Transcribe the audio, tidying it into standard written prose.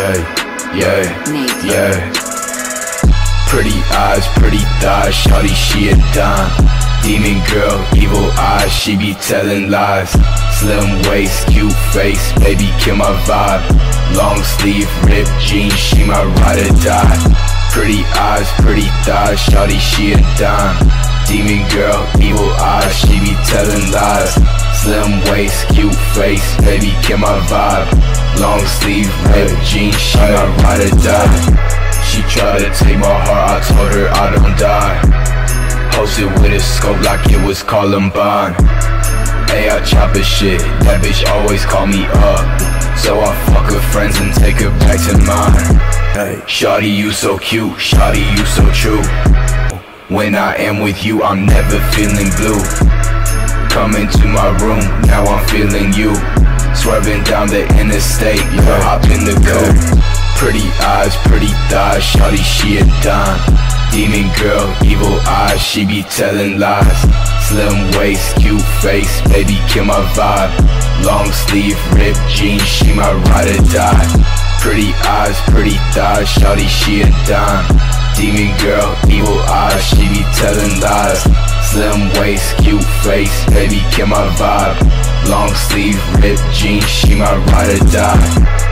Hey, yeah, Nate. yeah. Pretty eyes, pretty thighs, shawty, she a dime. Demon girl, evil eyes, she be telling lies. Slim waist, cute face, baby kill my vibe. Long sleeve, ripped jeans, she my ride or die. Pretty eyes, pretty thighs, shawty, she a dime. Demon girl, evil eyes, she be telling lies. Slim waist, cute face, baby kill my vibe. Long sleeve, ripped jeans, she my ride or die. She tried to take my heart, I told her I don't die. Posted with a scope like it was Columbine. Hey, I chop a shit, that bitch always call me up. So I fuck her friends and take her back to mine. Hey, shawty, you so cute, shawty, you so true. When I am with you, I'm never feeling blue. Come into my room, now I'm feeling you. Swerving down the interstate, you hop in the coupe. Pretty eyes, pretty thighs, shawty, she a dime. Demon girl, evil eyes, she be telling lies. Slim waist, cute face, baby kill my vibe. Long sleeve, ripped jeans, she my ride or die. Pretty eyes, pretty thighs, shawty, she a dime. Demon girl, evil eyes, she be telling lies. Slim waist, cute face, baby kill my vibe. Long sleeve, ripped jeans, she my ride or die.